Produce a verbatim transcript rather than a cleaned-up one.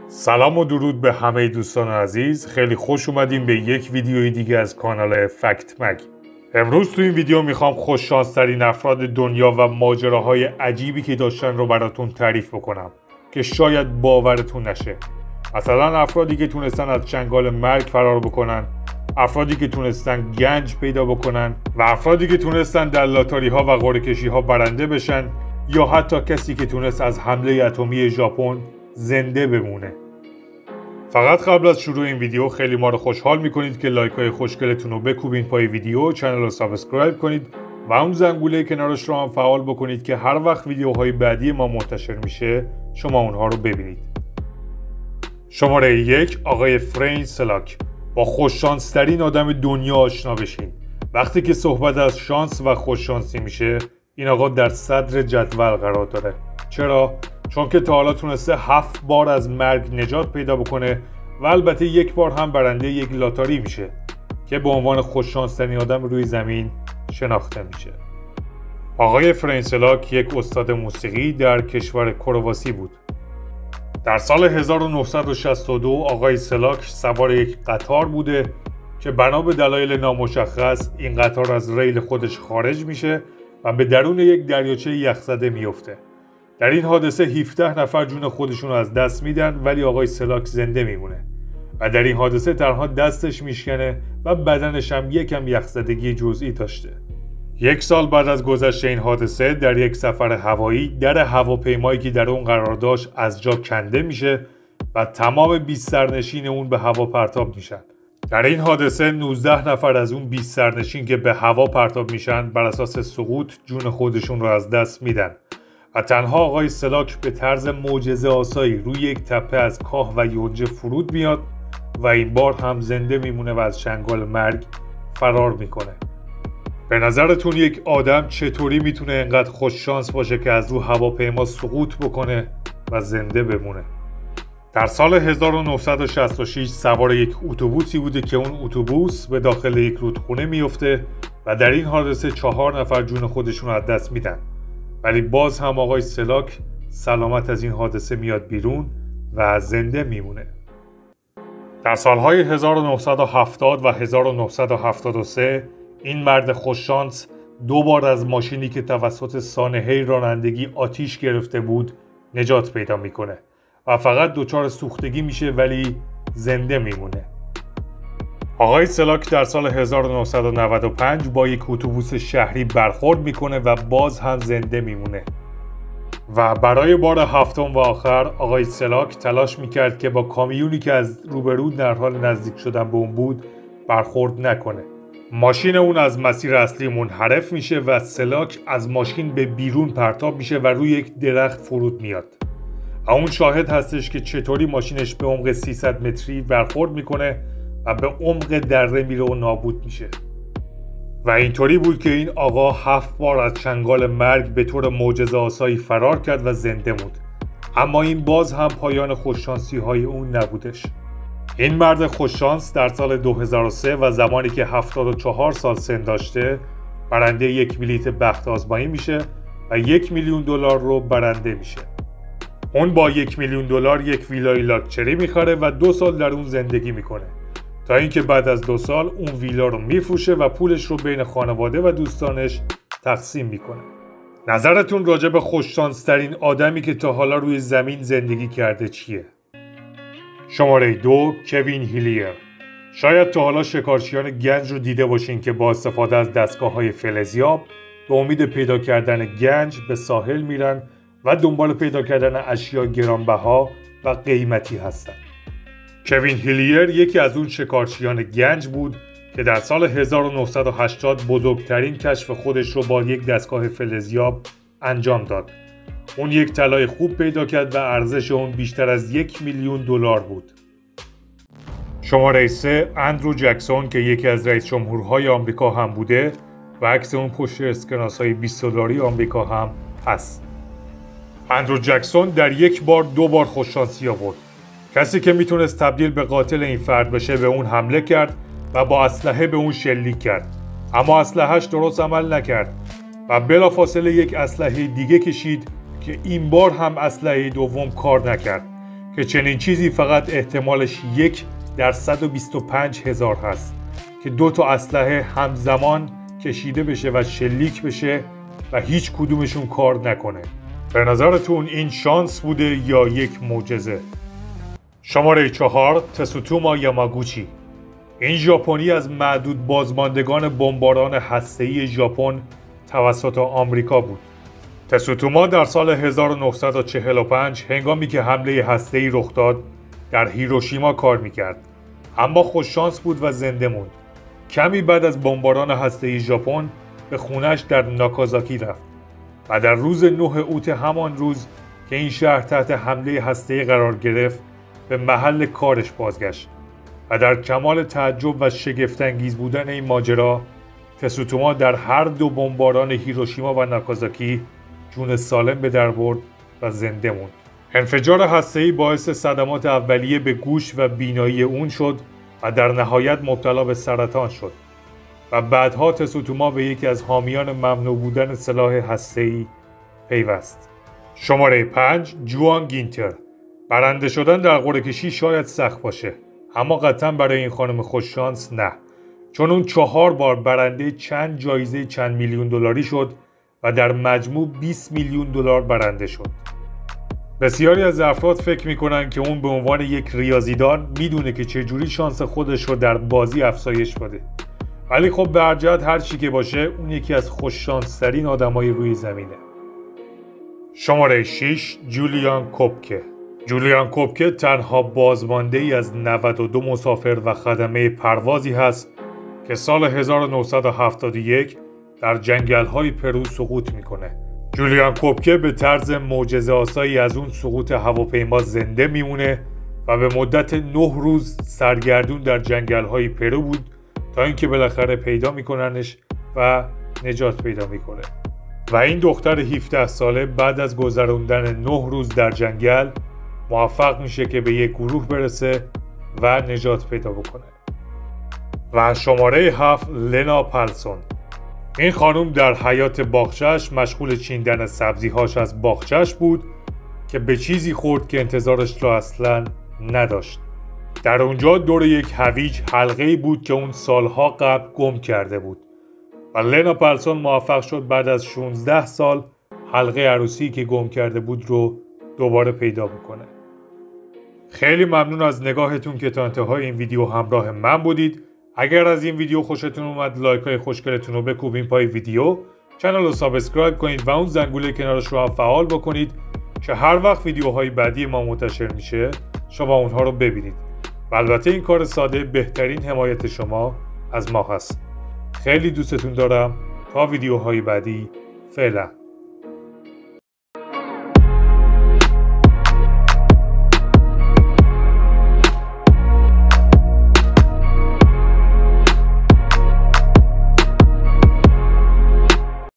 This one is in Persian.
سلام و درود به همه دوستان عزیز. خیلی خوش اومدیم به یک ویدیوی دیگه از کانال فکت مگ. امروز تو این ویدیو میخوام خوششانس‌ترین افراد دنیا و ماجراهای عجیبی که داشتن رو براتون تعریف بکنم که شاید باورتون نشه. مثلا افرادی که تونستن از چنگال مرگ فرار بکنن، افرادی که تونستن گنج پیدا بکنن و افرادی که تونستن در لاتاری ها و قرعه کشی ها برنده بشن، یا حتی کسی که تونست از حمله اتمی ژاپن زنده بمونه. فقط قبل از شروع این ویدیو خیلی ما رو خوشحال میکنید که لایک های خوشگلتون رو بکوبین پای ویدیو، چنل رو سابسکرایب کنید و اون زنگوله کنارش رو هم فعال بکنید که هر وقت ویدیوهای بعدی ما منتشر میشه شما اونها رو ببینید. شماره یک، آقای فرانک سلاک. با خوششانسترین آدم دنیا آشنا بشین. وقتی که صحبت از شانس و خوششانسی میشه، این آقا در صدر جدول قرار داره. چرا؟ چون که تا حالا تونسته هفت بار از مرگ نجات پیدا بکنه و البته یک بار هم برنده یک لاتاری میشه که به عنوان خوششانسترین آدم روی زمین شناخته میشه. آقای فرانک سلاک یک استاد موسیقی در کشور کرواسی بود. در سال هزار و نهصد و شصت و دو آقای سلاک سوار یک قطار بوده که بنا به دلایل نامشخص این قطار از ریل خودش خارج میشه و به درون یک دریاچه یخزده میفته. در این حادثه هفده نفر جون خودشون رو از دست میدن، ولی آقای سلاک زنده میمونه و در این حادثه تنها دستش میشکنه و بدنش هم یکم یخزدگی جزئی داشته. یک سال بعد از گذشت این حادثه در یک سفر هوایی در هواپیمایی که در اون قرار داشت از جا کنده میشه و تمام بیست سرنشین اون به هوا پرتاب میشن. در این حادثه نوزده نفر از اون بیست سرنشین که به هوا پرتاب میشن بر اساس سقوط جون خودشون رو از دست میدن و تنها آقای سلاک به طرز معجزه آسایی روی یک تپه از کاه و یونجه فرود میاد و این بار هم زنده میمونه و از چنگال مرگ فرار میکنه. به نظرتون یک آدم چطوری میتونه انقدر خوش شانس باشه که از رو هواپیما سقوط بکنه و زنده بمونه؟ در سال هزار و نهصد و شصت و شش سوار یک اتوبوسی بوده که اون اتوبوس به داخل یک رودخونه میفته و در این حادثه چهار نفر جون خودشون رو از دست میدن، ولی باز هم آقای سلاک سلامت از این حادثه میاد بیرون و زنده میمونه. در سالهای هزار و نهصد و هفتاد و هزار و نهصد و هفتاد و سه این مرد خوششانس دو بار از ماشینی که توسط سانحه رانندگی آتیش گرفته بود نجات پیدا میکنه و فقط دچار سوختگی میشه ولی زنده میمونه. آقای سلاک در سال هزار و نهصد و نود و پنج با یک اتوبوس شهری برخورد میکنه و باز هم زنده میمونه و برای بار هفتم و آخر آقای سلاک تلاش میکرد که با کامیونی که از روبرو در حال نزدیک شدن به اون بود برخورد نکنه. ماشین اون از مسیر اصلی منحرف میشه و سلاک از ماشین به بیرون پرتاب میشه و روی یک درخت فرود میاد. اون شاهد هستش که چطوری ماشینش به عمق سیصد متری برخورد میکنه و به عمق دره میره و نابود میشه. و اینطوری بود که این آقا هفت بار از چنگال مرگ به طور معجزه آسایی فرار کرد و زنده موند. اما این باز هم پایان خوششانسی های اون نبودش. این مرد خوششانس در سال دو هزار و سه و زمانی که هفتاد و چهار سال سن داشته برنده یک بلیت بخت آزمایی میشه و یک میلیون دلار رو برنده میشه. اون با یک میلیون دلار یک ویلای لاکچری میخره و دو سال در اون زندگی میکنه تا اینکه بعد از دو سال اون ویلا رو میفروشه و پولش رو بین خانواده و دوستانش تقسیم میکنه. نظرتون راجع به خوششانس‌ترین آدمی که تا حالا روی زمین زندگی کرده چیه؟ شماره دو، کوین هیلیر. شاید تا حالا شکارچیان گنج رو دیده باشین که با استفاده از دستگاه‌های فلزیاب به امید پیدا کردن گنج به ساحل میرن و دنبال پیدا کردن اشیاء گرانبها و قیمتی هستند. کوین هیلیر یکی از اون شکارچیان گنج بود که در سال هزار و نهصد و هشتاد بزرگترین کشف خودش رو با یک دستگاه فلزیاب انجام داد. اون یک طلای خوب پیدا کرد و ارزش اون بیشتر از یک میلیون دلار بود. شماره سه، اندرو جکسون که یکی از رئیس جمهورهای آمریکا هم بوده و عکس اون پشت اسکناس‌های بیست دلاری آمریکا هم هست. اندرو جکسون در یک بار دو بار خوششانسی آورد. کسی که میتونست تبدیل به قاتل این فرد بشه به اون حمله کرد و با اسلحه به اون شلیک کرد، اما اسلحه‌اش درست عمل نکرد و بلافاصله یک اسلحه دیگه کشید که این بار هم اسلحه دوم کار نکرد که چنین چیزی فقط احتمالش یک در صد و بیست و پنج هزار هست که دو تا اسلحه همزمان کشیده بشه و شلیک بشه و هیچ کدومشون کار نکنه. به نظرتون این شانس بوده یا یک معجزه؟ شماره چهار، تسوتوما یاماگوچی. این ژاپنی از معدود بازماندگان بمباران هسته‌ای ژاپن توسط آمریکا بود. تسوتوما در سال هزار و نهصد و چهل و پنج هنگامی که حمله هسته‌ای رخ داد در هیروشیما کار میکرد، اما خوششانس بود و زنده موند. کمی بعد از بمباران هسته‌ای ژاپن به خونش در ناکازاکی رفت و در روز نه اوت همان روز که این شهر تحت حمله هسته‌ای قرار گرفت به محل کارش بازگشت و در کمال تعجب و شگفت‌انگیز بودن این ماجرا، تسوتوما در هر دو بمباران هیروشیما و ناکازاکی جون سالم به در برد و زنده موند. انفجار هسته‌ای باعث صدمات اولیه به گوش و بینایی اون شد و در نهایت مبتلا به سرطان شد و بعدها تسوتوما به یکی از حامیان ممنوع بودن سلاح هسته‌ای پیوست. شماره پنج، جوان گینتر. برنده شدن در قرعه کشی شاید سخت باشه، اما قطعا برای این خانم خوششانس نه، چون اون چهار بار برنده چند جایزه چند میلیون دلاری شد و در مجموع بیست میلیون دلار برنده شد. بسیاری از افراد فکر میکنن که اون به عنوان یک ریاضیدان میدونه که چجوری شانس خودش رو در بازی افزایش بده، ولی خب به هر جهت هر چی که باشه اون یکی از خوششانس ترین آدمای روی زمینه. شماره شش، جولیان کوپکه. جولیان کوپکه تنها بازمانده ای از نود و دو مسافر و خدمه پروازی هست که سال هزار و نهصد و هفتاد و یک در جنگل‌های پرو سقوط میکنه. جولیان کوپکه به طرز معجزه‌آسایی از اون سقوط هواپیما زنده میمونه و به مدت نه روز سرگردون در جنگل‌های پرو بود تا اینکه بالاخره پیدا میکننش و نجات پیدا میکنه. و این دختر هفده ساله بعد از گذراندن نه روز در جنگل موفق میشه که به یک گروه برسه و نجات پیدا بکنه. و شماره هفت، لنا پالسون. این خانم در حیات باغچه‌اش مشغول چیندن سبزی‌هاش از باغچه‌اش بود که به چیزی خورد که انتظارش را اصلاً نداشت. در اونجا دور یک هویج حلقه‌ای بود که اون سالها قبل گم کرده بود و لنا پالسون موفق شد بعد از شانزده سال حلقه عروسی که گم کرده بود رو دوباره پیدا بکنه. خیلی ممنون از نگاهتون که تا انتهای این ویدیو همراه من بودید. اگر از این ویدیو خوشتون اومد لایک های خوشگلتون رو بکوبین پای ویدیو، کانال رو سابسکرایب کنید و اون زنگوله کنارش رو هم فعال بکنید که هر وقت ویدیوهای بعدی ما منتشر میشه شما اونها رو ببینید. و البته این کار ساده بهترین حمایت شما از ما هست. خیلی دوستتون دارم. تا ویدیوهای بعدی، فعلا.